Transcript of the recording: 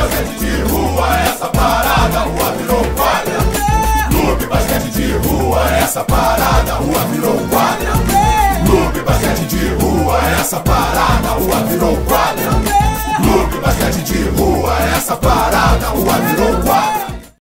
basquete de rua, essa parada, rua virou quadra. Clube basquete de rua, essa parada, rua virou quadra. Clube basquete de rua, essa parada, rua virou quadra.